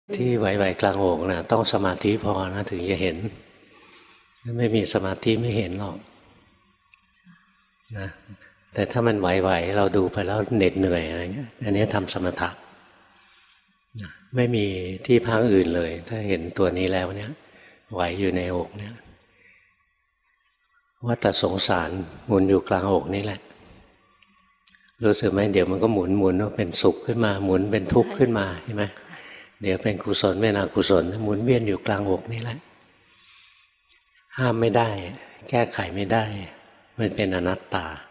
ที่ไหวๆกลางอกนะต้องสมาธิพอนะถึงจะเห็นไม่มีสมาธิไม่เห็นหรอกนะแต่ถ้ามันไหวๆเราดูไปแล้วเหน็ดเหนื่อยอะไรเงี้ยอันนี้ทำสมถะไม่มีที่พักอื่นเลยถ้าเห็นตัวนี้แล้วเนี่ยไหวอยู่ในอกเนี่ยว่าแต่สงสารหมุนอยู่กลางอกนี่แหละรู้สึกไหมเดี๋ยวมันก็หมุนว่าเป็นสุขขึ้นมาหมุนเป็นทุกข์ขึ้นมาใช่ไหมเดี๋ยวเป็นกุศลเป็นอกุศลหมุนเวียนอยู่กลางอกนี่แหละห้ามไม่ได้แก้ไขไม่ได้มันเป็นอนัตตา